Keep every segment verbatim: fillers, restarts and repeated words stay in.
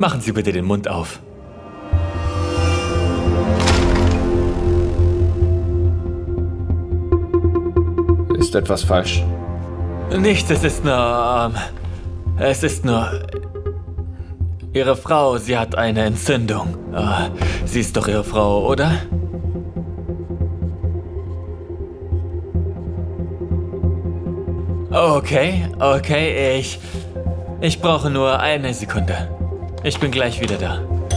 Machen Sie bitte den Mund auf. Ist etwas falsch? Nichts, es ist nur... Ähm, es ist nur... Ihre Frau, sie hat eine Entzündung. Ah, sie ist doch Ihre Frau, oder? Okay, okay, ich... Ich brauche nur eine Sekunde. Ich bin gleich wieder da.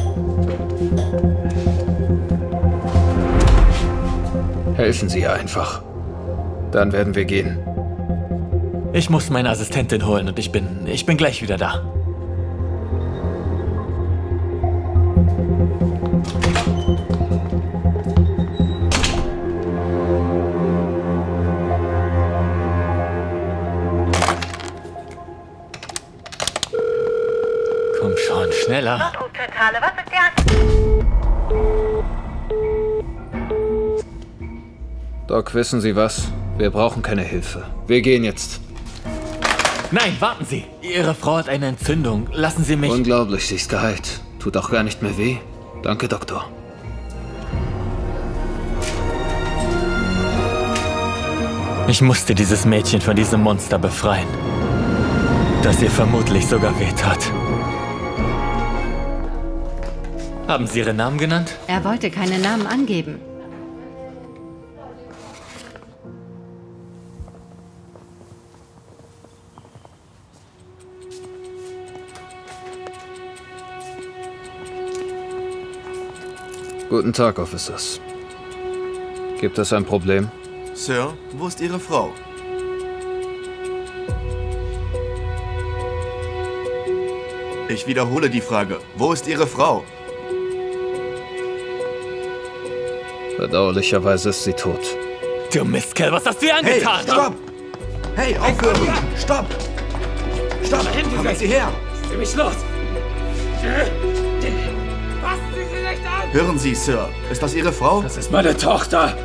Helfen Sie ihr einfach. Dann werden wir gehen. Ich muss meine Assistentin holen und ich bin... Ich bin gleich wieder da. Komm schon, schneller. Notrufzentrale, was ist der? Doc, wissen Sie was? Wir brauchen keine Hilfe. Wir gehen jetzt. Nein, warten Sie! Ihre Frau hat eine Entzündung. Lassen Sie mich... Unglaublich, sie ist geheilt. Tut auch gar nicht mehr weh. Danke, Doktor. Ich musste dieses Mädchen von diesem Monster befreien. Das ihr vermutlich sogar wehtat. Haben Sie Ihren Namen genannt? Er wollte keine Namen angeben. Guten Tag, Officers. Gibt es ein Problem? Sir, wo ist Ihre Frau? Ich wiederhole die Frage. Wo ist Ihre Frau? Bedauerlicherweise ist sie tot. Du Mistkerl, was hast du ihr Hey, angetan? stopp! Hey, aufhören! Stopp! Stopp! Kommen Sie her! Lass mich los! Hören Sie, Sir. Ist das Ihre Frau? Das ist meine Tochter.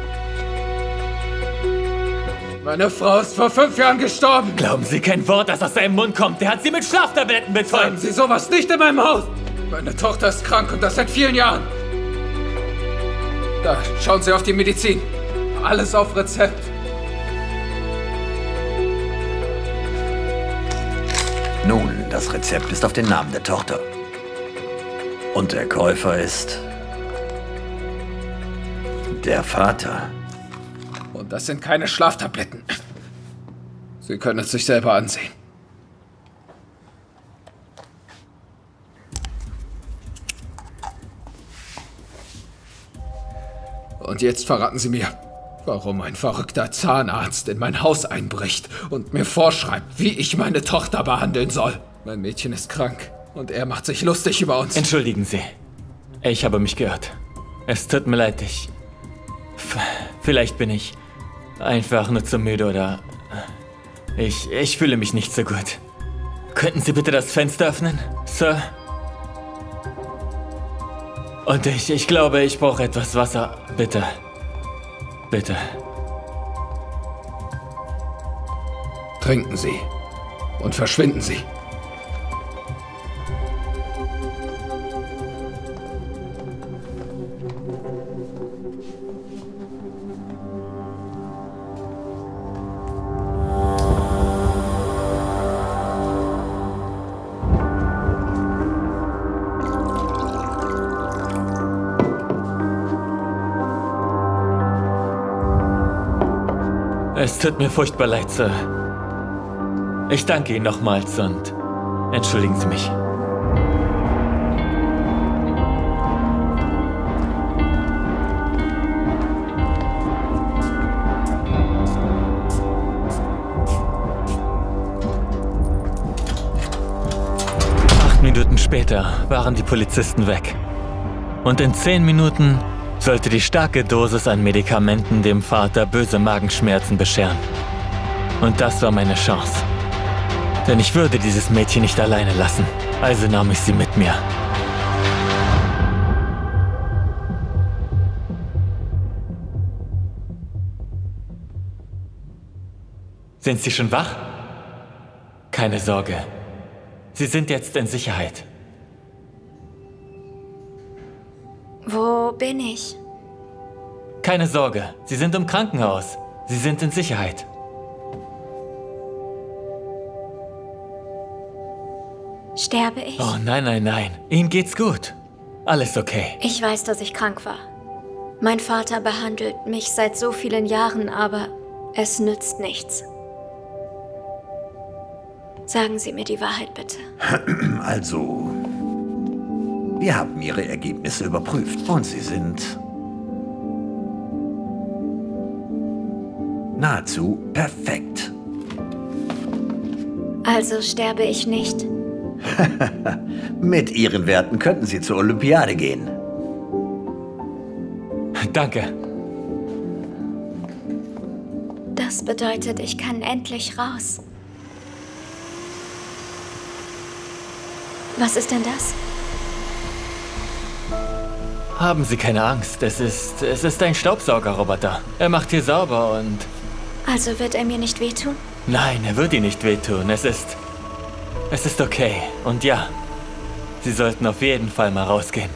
Meine Frau ist vor fünf Jahren gestorben. Glauben Sie kein Wort, das aus seinem Mund kommt. Der hat sie mit Schlaftabletten Sagen betäubt. Sie sowas nicht in meinem Haus. Meine Tochter ist krank und das seit vielen Jahren. Da, schauen Sie auf die Medizin. Alles auf Rezept. Nun, das Rezept ist auf den Namen der Tochter. Und der Käufer ist... der Vater. Und das sind keine Schlaftabletten. Sie können es sich selber ansehen. Und jetzt verraten Sie mir, warum ein verrückter Zahnarzt in mein Haus einbricht und mir vorschreibt, wie ich meine Tochter behandeln soll. Mein Mädchen ist krank und er macht sich lustig über uns. Entschuldigen Sie. Ich habe mich geirrt. Es tut mir leid, ich... F- Vielleicht bin ich einfach nur zu müde oder... Ich, ich fühle mich nicht so gut. Könnten Sie bitte das Fenster öffnen, Sir? Und ich, ich glaube, ich brauche etwas Wasser. Bitte. Bitte. Trinken Sie und verschwinden Sie. Es tut mir furchtbar leid, Sir. Ich danke Ihnen nochmals und entschuldigen Sie mich. Acht Minuten später waren die Polizisten weg. Und in zehn Minuten sollte die starke Dosis an Medikamenten dem Vater böse Magenschmerzen bescheren. Und das war meine Chance. Denn ich würde dieses Mädchen nicht alleine lassen. Also nahm ich sie mit mir. Sind Sie schon wach? Keine Sorge. Sie sind jetzt in Sicherheit. Wo bin ich? Keine Sorge, Sie sind im Krankenhaus. Sie sind in Sicherheit. Sterbe ich? Oh nein, nein, nein. Ihnen geht's gut. Alles okay. Ich weiß, dass ich krank war. Mein Vater behandelt mich seit so vielen Jahren, aber es nützt nichts. Sagen Sie mir die Wahrheit, bitte. Also, wir haben Ihre Ergebnisse überprüft und sie sind nahezu perfekt. Also sterbe ich nicht? Mit Ihren Werten könnten Sie zur Olympiade gehen. Danke. Das bedeutet, ich kann endlich raus. Was ist denn das? Haben Sie keine Angst. Es ist, es ist ein Staubsaugerroboter. Er macht hier sauber und... Also wird er mir nicht wehtun? Nein, er wird Ihnen nicht wehtun. Es ist... Es ist okay. Und ja, Sie sollten auf jeden Fall mal rausgehen.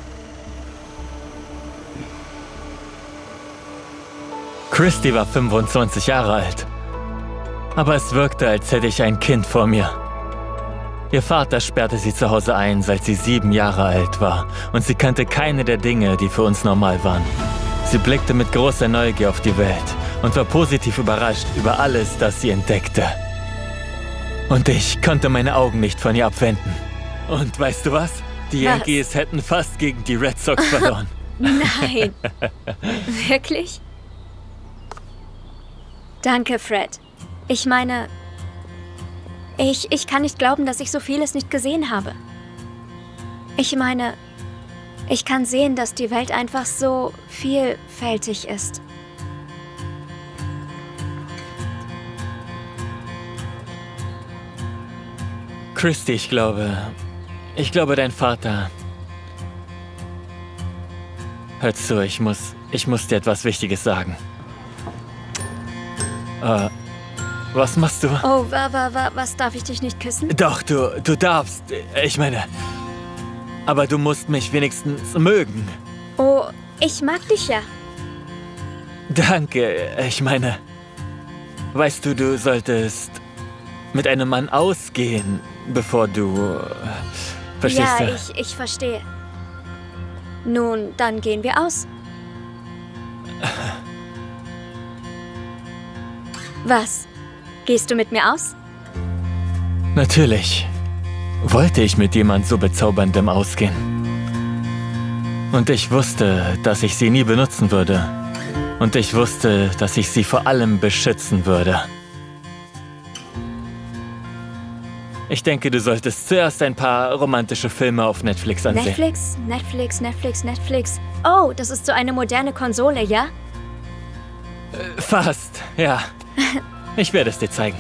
Christy war fünfundzwanzig Jahre alt. Aber es wirkte, als hätte ich ein Kind vor mir. Ihr Vater sperrte sie zu Hause ein, seit sie sieben Jahre alt war. Und sie kannte keine der Dinge, die für uns normal waren. Sie blickte mit großer Neugier auf die Welt und war positiv überrascht über alles, das sie entdeckte. Und ich konnte meine Augen nicht von ihr abwenden. Und weißt du was? Die Was? Yankees hätten fast gegen die Red Sox verloren. Nein. Wirklich? Danke, Fred. Ich meine, ich, ich kann nicht glauben, dass ich so vieles nicht gesehen habe. Ich meine, ich kann sehen, dass die Welt einfach so vielfältig ist. Christy, ich glaube... Ich glaube, dein Vater... Hör zu, ich muss... Ich muss dir etwas Wichtiges sagen. Äh... Was machst du? Oh, wa, wa, wa, was, darf ich dich nicht küssen? Doch, du... Du darfst... Ich meine... Aber du musst mich wenigstens mögen. Oh, ich mag dich ja. Danke, ich meine... Weißt du, du solltest... mit einem Mann ausgehen, bevor du... Verstehst ja, du? Ja, ich, ich verstehe. Nun, dann gehen wir aus. Was? Gehst du mit mir aus? Natürlich. Wollte ich mit jemand so bezauberndem ausgehen. Und ich wusste, dass ich sie nie benutzen würde. Und ich wusste, dass ich sie vor allem beschützen würde. Ich denke, du solltest zuerst ein paar romantische Filme auf Netflix ansehen. Netflix, Netflix, Netflix, Netflix. Oh, das ist so eine moderne Konsole, ja? Äh, fast, ja. Ich werde es dir zeigen.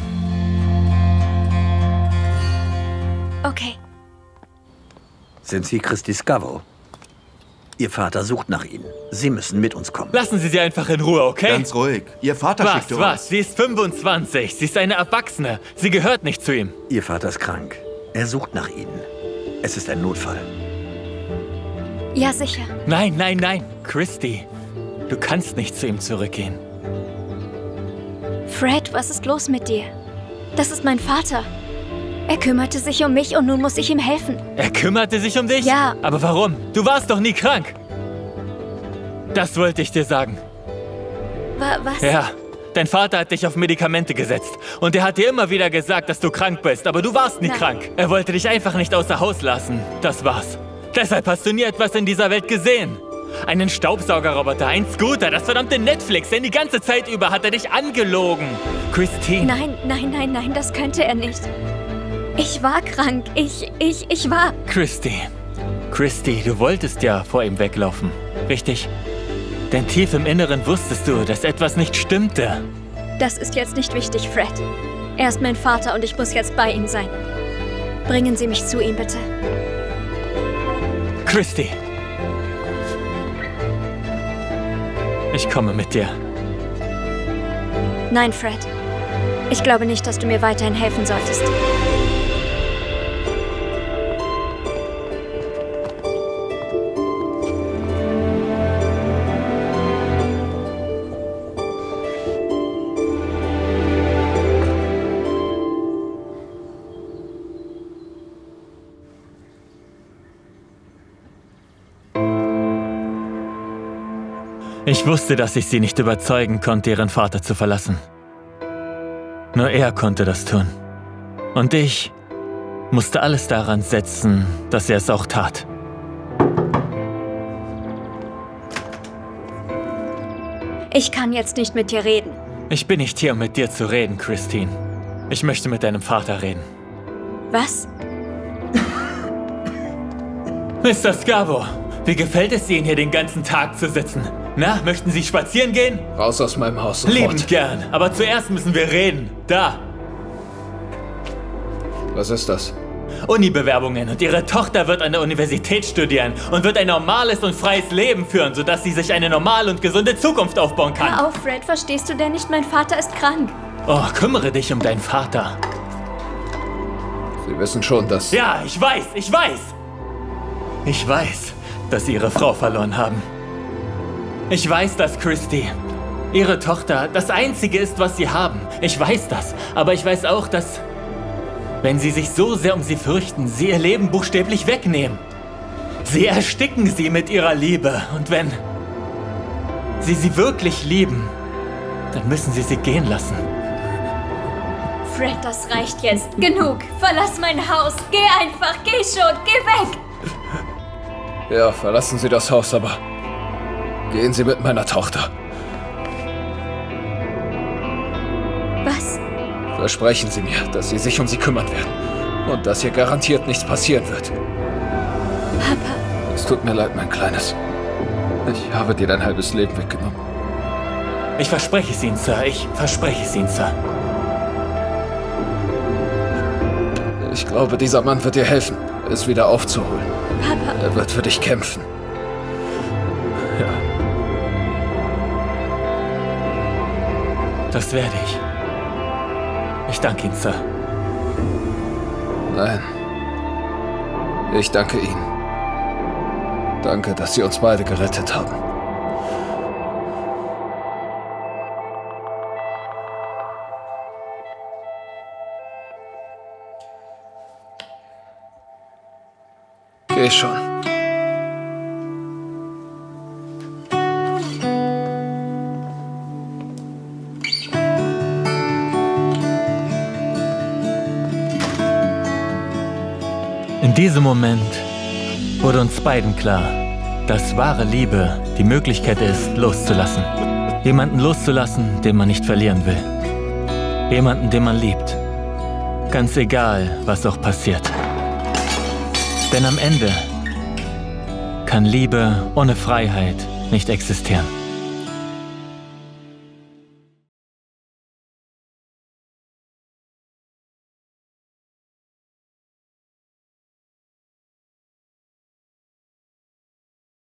Okay. Sind Sie Christy Scavo? Ihr Vater sucht nach Ihnen. Sie müssen mit uns kommen. Lassen Sie sie einfach in Ruhe, okay? Ganz ruhig. Ihr Vater Was, schickte was? uns. Sie ist fünfundzwanzig. Sie ist eine Erwachsene. Sie gehört nicht zu ihm. Ihr Vater ist krank. Er sucht nach Ihnen. Es ist ein Notfall. Ja, sicher. Nein, nein, nein. Christy, du kannst nicht zu ihm zurückgehen. Fred, was ist los mit dir? Das ist mein Vater. Er kümmerte sich um mich und nun muss ich ihm helfen. Er kümmerte sich um dich? Ja. Aber warum? Du warst doch nie krank. Das wollte ich dir sagen. Wa was? Ja, dein Vater hat dich auf Medikamente gesetzt. Und er hat dir immer wieder gesagt, dass du krank bist. Aber du warst nie Nein. krank. Er wollte dich einfach nicht außer Haus lassen. Das war's. Deshalb hast du nie etwas in dieser Welt gesehen. Einen Staubsaugerroboter, ein Scooter, das verdammte Netflix, denn die ganze Zeit über hat er dich angelogen. Christine. Nein, nein, nein, nein, das könnte er nicht. Ich war krank. Ich, ich, ich war... Christy. Christy, du wolltest ja vor ihm weglaufen, richtig? Denn tief im Inneren wusstest du, dass etwas nicht stimmte. Das ist jetzt nicht wichtig, Fred. Er ist mein Vater und ich muss jetzt bei ihm sein. Bringen Sie mich zu ihm, bitte. Christy. Ich komme mit dir. Nein, Fred. Ich glaube nicht, dass du mir weiterhin helfen solltest. Ich wusste, dass ich sie nicht überzeugen konnte, ihren Vater zu verlassen. Nur er konnte das tun. Und ich musste alles daran setzen, dass er es auch tat. Ich kann jetzt nicht mit dir reden. Ich bin nicht hier, um mit dir zu reden, Christine. Ich möchte mit deinem Vater reden. Was? Mister Scavo, wie gefällt es Ihnen, hier den ganzen Tag zu sitzen? Na, möchten Sie spazieren gehen? Raus aus meinem Haus sofort. Liebend gern, aber zuerst müssen wir reden. Da. Was ist das? Uni-Bewerbungen und Ihre Tochter wird an der Universität studieren und wird ein normales und freies Leben führen, sodass sie sich eine normale und gesunde Zukunft aufbauen kann. Hör auf, Fred, verstehst du denn nicht? Mein Vater ist krank. Oh, kümmere dich um deinen Vater. Sie wissen schon, dass... Ja, ich weiß, ich weiß. Ich weiß, dass Sie Ihre Frau verloren haben. Ich weiß, dass Christy, Ihre Tochter, das Einzige ist, was Sie haben. Ich weiß das, aber ich weiß auch, dass... wenn Sie sich so sehr um sie fürchten, Sie ihr Leben buchstäblich wegnehmen. Sie ersticken sie mit ihrer Liebe. Und wenn Sie sie wirklich lieben, dann müssen Sie sie gehen lassen. Fred, das reicht jetzt. Genug. Verlass mein Haus. Geh einfach. Geh schon. Geh weg. Ja, verlassen Sie das Haus, aber gehen Sie mit meiner Tochter. Was? Versprechen Sie mir, dass Sie sich um sie kümmern werden. Und dass ihr garantiert nichts passieren wird. Papa. Es tut mir leid, mein Kleines. Ich habe dir dein halbes Leben weggenommen. Ich verspreche es Ihnen, Sir. Ich verspreche es Ihnen, Sir. Ich glaube, dieser Mann wird dir helfen, es wieder aufzuholen. Papa. Er wird für dich kämpfen. Ja. Das werde ich. Ich danke Ihnen, Sir. Nein. Ich danke Ihnen. Danke, dass Sie uns beide gerettet haben. Geh schon. In diesem Moment wurde uns beiden klar, dass wahre Liebe die Möglichkeit ist, loszulassen. Jemanden loszulassen, den man nicht verlieren will. Jemanden, den man liebt. Ganz egal, was auch passiert. Denn am Ende kann Liebe ohne Freiheit nicht existieren.